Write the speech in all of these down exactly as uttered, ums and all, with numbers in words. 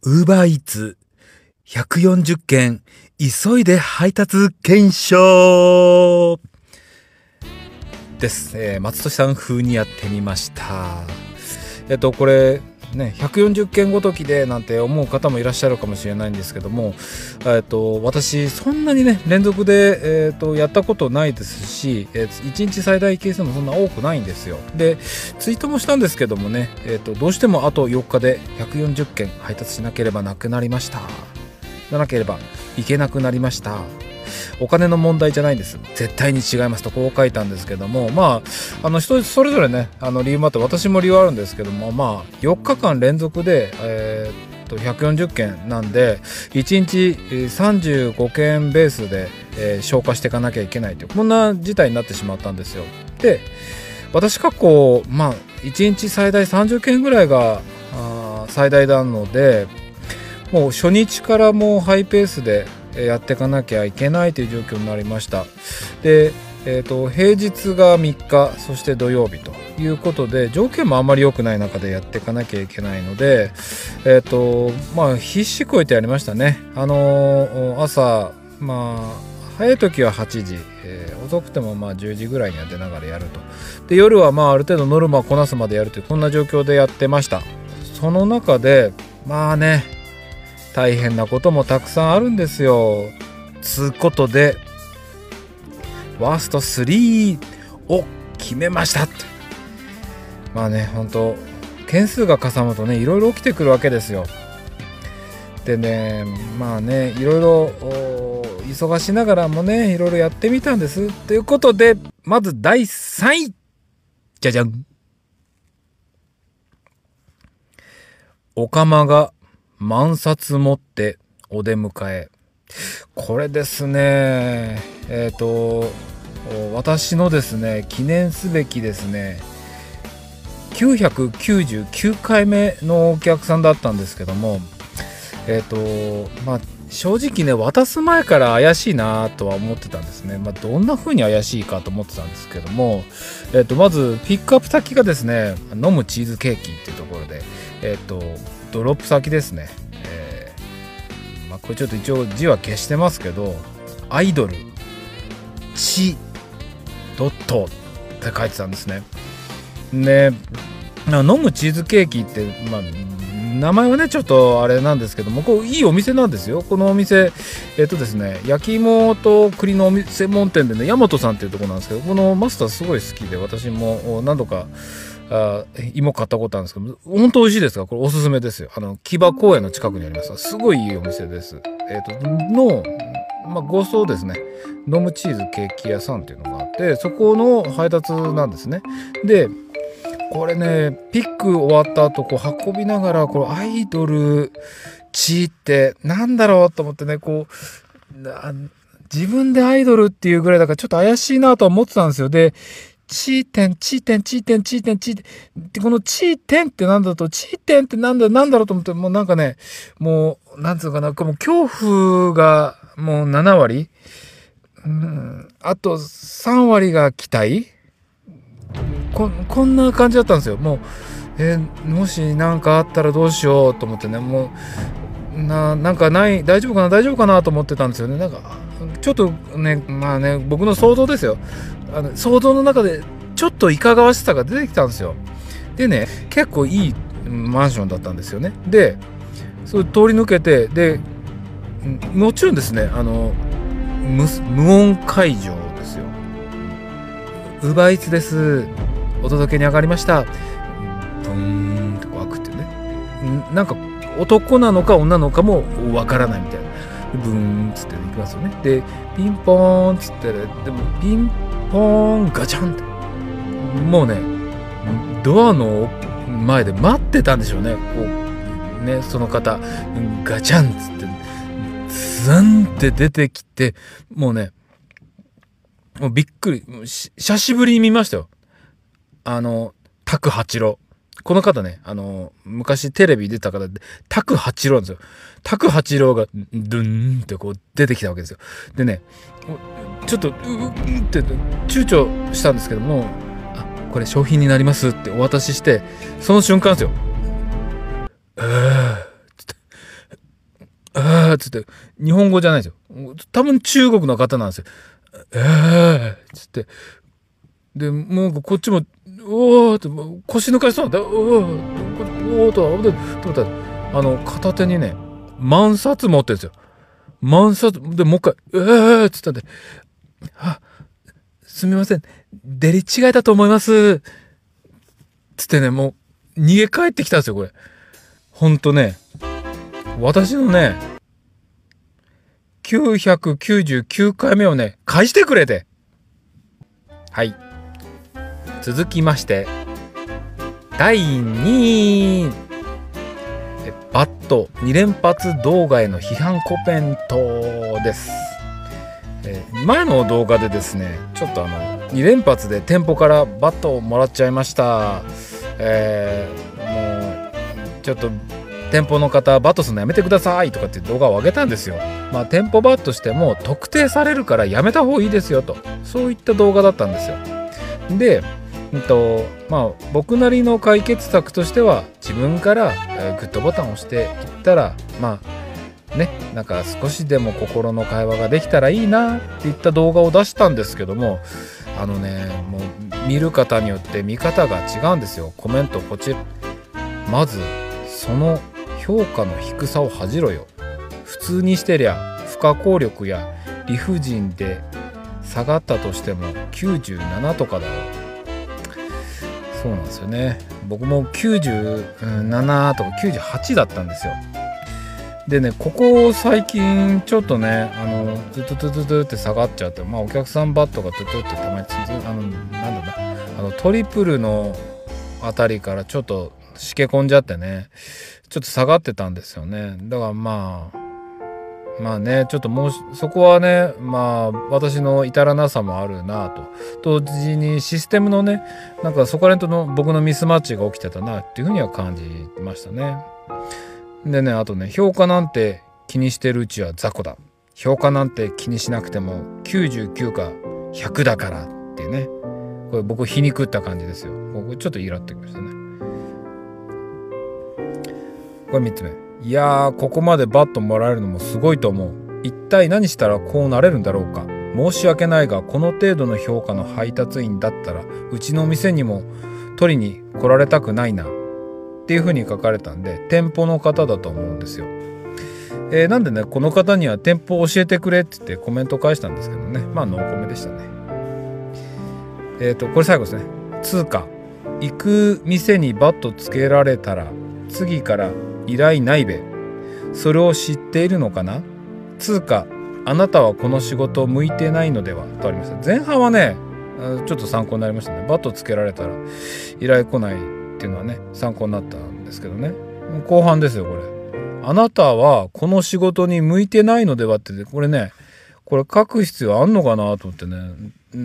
ウーバーイーツひゃくよんじゅっけん急いで配達検証です、えー、松俊さん風にやってみました。えっとこれね、ひゃくよんじゅっけんごときでなんて思う方もいらっしゃるかもしれないんですけども、えっと私そんなにね連続で、えっとやったことないですし、えー、いちにち最大件数もそんな多くないんですよ。でツイートもしたんですけどもね、えっとどうしてもあとよっかでひゃくよんじゅっけん配達しなければなくなりましたななければいけなくなりました。お金の問題じゃないんです、絶対に違いますとこう書いたんですけども、まああの人それぞれねあの理由もあって、私も理由あるんですけども、まあよっかかん連続で、えー、っとひゃくよんじゅっけんなんでいちにちさんじゅうごけんベースで、えー、消化していかなきゃいけないというこんな事態になってしまったんですよ。で私過去まあいちにち最大さんじゅっけんぐらいがあ最大なので、もう初日からもうハイペースでやっていかなきゃいけないという状況になりました。で、えーと、平日がみっか、そして土曜日ということで条件もあんまり良くない中でやっていかなきゃいけないので、えーとまあ必死こいてやりましたね。あのー、朝まあ早い時ははちじ、えー、遅くてもまあじゅうじぐらいには出ながらやると。で夜はまあある程度ノルマをこなすまでやるというこんな状況でやってました。その中でまあね大変なこともたくさんあるんですよ。つうことでワーストスリーを決めましたって。まあね本当件数がかさむとねいろいろ起きてくるわけですよ。でねまあねいろいろ忙しながらもねいろいろやってみたんです。ということでまずだいさんいじゃじゃん、おかまが万冊持ってお出迎え。これですねえっと私のですね記念すべきですねきゅうひゃくきゅうじゅうきゅうかいめのお客さんだったんですけども、えっとまあ正直ね渡す前から怪しいなとは思ってたんですね。まあ、どんな風に怪しいかと思ってたんですけども、えっとまずピックアップ先がですね飲むチーズケーキっていうところで、えっとドロップ先ですね、えーまあ、これちょっと一応字は消してますけどアイドルチドットって書いてたんですね。で飲むチーズケーキって、まあ、名前はねちょっとあれなんですけども、こういいお店なんですよ。このお店えっとですね焼き芋と栗の専門店でね大和さんっていうところなんですけど、このマスターすごい好きで私も何度かあ芋買ったことあるんですけど本当美味しいですから、これおすすめですよ。あの木場公園の近くにありますすごいいいお店です。えっとのまあご層ですね飲むチーズケーキ屋さんっていうのがあって、そこの配達なんですね。でこれねピック終わった後こう運びながらこのアイドルチってなんだろうと思ってね、こう自分でアイドルっていうぐらいだからちょっと怪しいなとは思ってたんですよ。でチーテンチーテンチーテンチーテンチーテンでこのチーテンってなんだとチーテンってなんだなんだろうと思って、もうなんかねもうなんつうかな、もう恐怖がもうななわり、うん、あとさんわりが期待、こ, こんな感じだったんですよ。もう、えー、もし何かあったらどうしようと思ってね、もうななんかない大丈夫かな大丈夫かなと思ってたんですよね。なんかちょっとねまあね僕の想像ですよ。あの想像の中でちょっといかがわしさが出てきたんですよ。でね結構いいマンションだったんですよね。でそれ通り抜けて、でもちろんですねあの 無, 無音解除ですよ。ウーバーイーツです、お届けに上がりました、ブーンってこう開くっていうね、なんか男なのか女なのかもわからないみたいな、ブーンっつって行きますよね。でピンポーンっつって、でもピンポーンガチャンってもうねドアの前で待ってたんでしょうね。こうねその方ガチャンっつってズンって出てきて、もうねもうびっくり、久しぶりに見ましたよ。あの拓八郎、この方ねあの昔テレビ出た方で拓八郎なんですよ。拓八郎がドゥンってこう出てきたわけですよ。でねちょっとうーんって躊躇したんですけども、あこれ商品になりますってお渡しして、その瞬間ですよ。えーーっつって、日本語じゃないですよ。多分中国の方なんですよ。えーっつって。で、もうこっちも、おーって、腰抜かしそうなんだ。おーおーと、と、と、あの、片手にね、万冊持ってるんですよ。万冊、で、もう一回、えーっつったんで、あ、すみません。デリ違いだと思います。つってね、もう、逃げ帰ってきたんですよ、これ。ほんとね、私のね、きゅうひゃくきゅうじゅうきゅうかいめをね、返してくれて。はい。続きまして、だいにい。バットに連発動画への批判コメントです。えー、前の動画でですね、ちょっとあのに連発で店舗からバットをもらっちゃいました。えー、もうちょっと店舗の方バットするのやめてくださいとかって動画を上げたんですよ。まあ店舗バットしても特定されるからやめた方がいいですよと、そういった動画だったんですよ。で、うんとまあ、僕なりの解決策としては自分から、えー、グッドボタンを押していったら、まあね、なんか少しでも心の会話ができたらいいなっていった動画を出したんですけども、あのね、もう見る方によって見方が違うんですよ。コメントこちら、まずその評価の低さを恥じろよ。普通にしてりゃ不可抗力や理不尽で下がったとしてもきゅうじゅうななとかだろう。そうなんですよね。僕もきゅうじゅうななとかきゅうじゅうはちだったんですよ。でね、ここ最近ちょっとね、あのトゥトゥトゥトゥトゥって下がっちゃって、まあお客さんバットがトゥトゥってたまにつあのなんだなあのトリプルのあたりからちょっとしけ込んじゃってね、ちょっと下がってたんですよね。だからまあまあね、ちょっともうそこはね、まあ私の至らなさもあるなと、同時にシステムのね、なんかそこら辺との僕のミスマッチが起きてたなっていうふうには感じましたね。でね、あとね、評価なんて気にしてるうちは雑魚だ、評価なんて気にしなくてもきゅうじゅうきゅうかひゃくだからっていうね、これ僕皮肉った感じですよ。僕ちょっとイラってきましたね。これみっつめ、いやー、ここまでバットもらえるのもすごいと思う。一体何したらこうなれるんだろうか。申し訳ないが、この程度の評価の配達員だったらうちの店にも取りに来られたくないなっていう風に書かれたんで、店舗の方だと思うんですよ。えー、なんでね、この方には店舗を教えてくれって言ってコメント返したんですけどね、まあノーコメでしたね。えっとこれ最後ですね。通貨、行く店にバットつけられたら次から依頼ないべ。それを知っているのかな。通貨、あなたはこの仕事向いてないのではとありました。前半はね、ちょっと参考になりましたね。バットつけられたら依頼来ないっていうのはね、参考になったんですけどね。後半ですよ、これ。あなたはこの仕事に向いてないのではって、これね、これ書く必要あんのかなと思ってね。うん、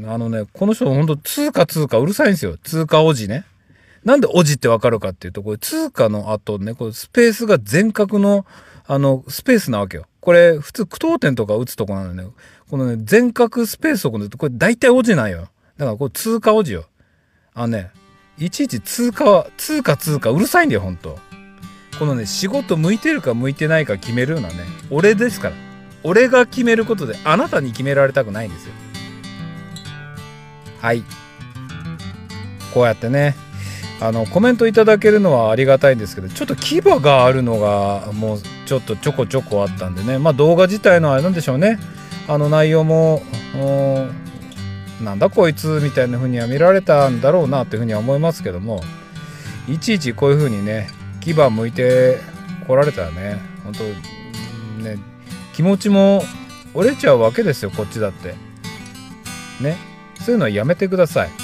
あのね、この人ほんと通貨通貨うるさいんですよ。通貨おじね。なんでおじってわかるかっていうと、これ通貨の後ね、これスペースが全角のあのスペースなわけよ。これ普通句読点とか打つとこなのね。このね、全角スペースをこれ大体おじなんよ。だからこれ通貨おじよ。あのね、いちいち通貨は通貨通貨うるさいんだよ、ほんと。このね、仕事向いてるか向いてないか決めるのはね、俺ですから。俺が決めることであなたに決められたくないんですよ。はい。こうやってね、あのコメントいただけるのはありがたいんですけど、ちょっと牙があるのがもうちょっとちょこちょこあったんでね、まあ動画自体のあれなんでしょうね、あの内容もなんだこいつみたいな風には見られたんだろうなというふうには思いますけども、いちいちこういう風にね牙向いてこられたらね、本当ね、気持ちも折れちゃうわけですよ、こっちだってね。そういうのはやめてください。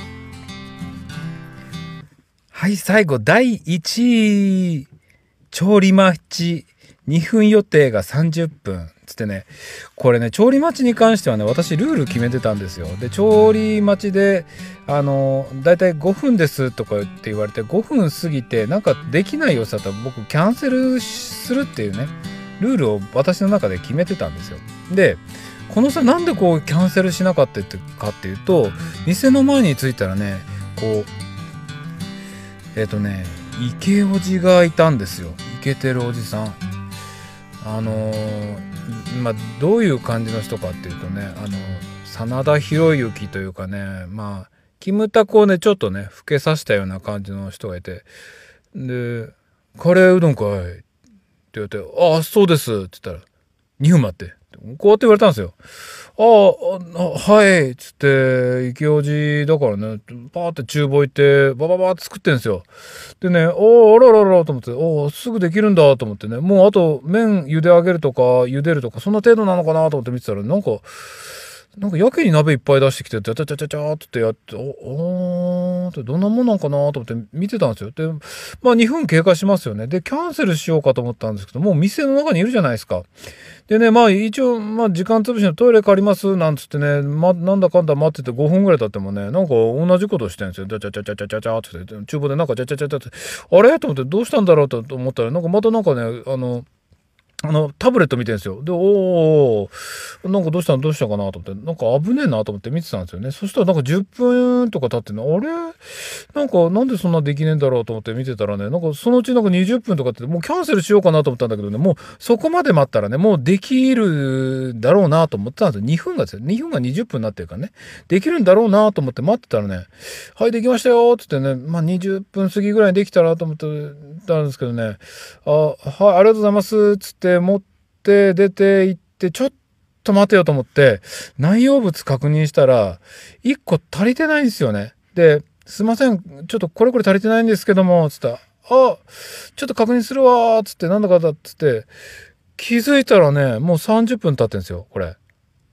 はい、最後だいいちい、調理待ちにふん予定がさんじゅっぷんつってね、これね、調理待ちに関してはね、私ルール決めてたんですよ。で、調理待ちであのだいたいごふんですとか言って言われて、ごふん過ぎてなんかできないようだったら僕キャンセルするっていうねルールを私の中で決めてたんですよ。で、このさ、なんでこうキャンセルしなかったかっていうと、店の前に着いたらね、こうえっとね、イケおじがいたんですよ。イケてるおじさんあのー、まあどういう感じの人かっていうとね、あの真田広之というかね、まあキムタクをねちょっとね老けさせたような感じの人がいて、で「カレーうどんかい」って言われて「ああそうです」って言ったら「にふん待って」こうやって言われたんですよ。ああ、あはいっつって、イケオジだからね、パーって厨房行って、バババーって作ってんですよ。でね、おー、あらららと思って、おー、すぐできるんだと思ってね、もうあと麺茹で上げるとか、茹でるとか、そんな程度なのかなと思って見てたら、なんか、なんかやけに鍋いっぱい出してきて、ちゃちゃちゃちゃちゃってやって、お、おーってどんなもんなんかなと思って見てたんですよ。で、まあにふん経過しますよね。で、キャンセルしようかと思ったんですけど、もう店の中にいるじゃないですか。でね、まあ一応、まあ時間潰しのトイレ借りますなんつってね、ま、なんだかんだ待っててごふんぐらい経ってもね、なんか同じことしてんですよ。ちゃちゃちゃちゃちゃちゃちゃって言って、厨房でなんかちゃちゃちゃちゃって、あれと思ってどうしたんだろうと思ったら、なんかまたなんかね、あの、あの、タブレット見てんですよ。で、おー、なんかどうしたのどうしたかなと思って、なんか危ねえなと思って見てたんですよね。そしたらなんかじゅっぷんとか経ってね、あれなんかなんでそんなできねえんだろうと思って見てたらね、なんかそのうちなんかにじゅっぷんとかってもうキャンセルしようかなと思ったんだけどね、もうそこまで待ったらね、もうできるだろうなと思ってたんですよ。にふんがですよ。にふんがにじゅっぷんになってるからね。できるんだろうなと思って待ってたらね、はい、できましたよって言ってね、まあにじゅっぷん過ぎぐらいにできたらと思ってたんですけどね、あ、はい、ありがとうございますつって持って出て行って、ちょっと待てよと思って内容物確認したらいっこ足りてないんですよね。で、すいません、ちょっとこれこれ足りてないんですけどもつったら、あ、ちょっと確認するわつって、なんだかだっつって気づいたらね、もうさんじゅっぷん経ってんですよ。これ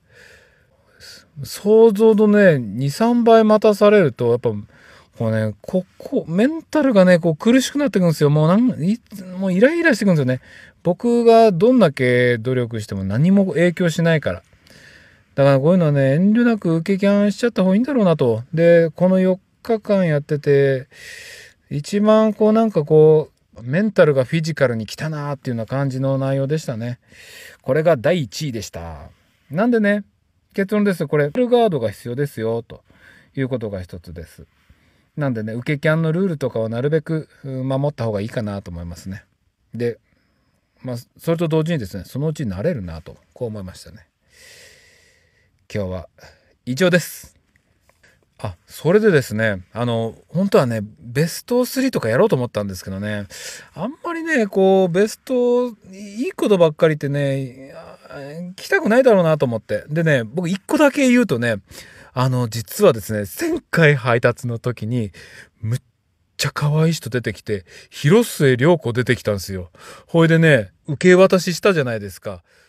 想像のねにさんばい待たされると、やっぱこうね、ここメンタルがねこう苦しくなってくるんですよ。もうなんいもうイライラしてくるんですよね。僕がどんだけ努力しても何も影響しないから。だからこういうのはね、遠慮なく受けキャンしちゃった方がいいんだろうなと。で、このよっかかんやってて一番こうなんかこうメンタルがフィジカルに来たなーっていうような感じの内容でしたね。これがだいいちいでした。なんでね、結論です。これルールガードが必要ですよということが一つです。なんでね、受けキャンのルールとかはなるべく守った方がいいかなと思いますね。で、まあそれと同時にですね、そのうち慣れるなとこう思いましたね。今日は以上です。あ、それでですね、あの本当はねベストスリーとかやろうと思ったんですけどね、あんまりねこうベストいいことばっかりってね来たくないだろうなと思って、でね、僕いっこだけ言うとね、あの実はですねせんかい配達の時にむっちゃ可愛い人出てきて、広末涼子出てきたんですよ。ほいでね受け渡ししたじゃないですか。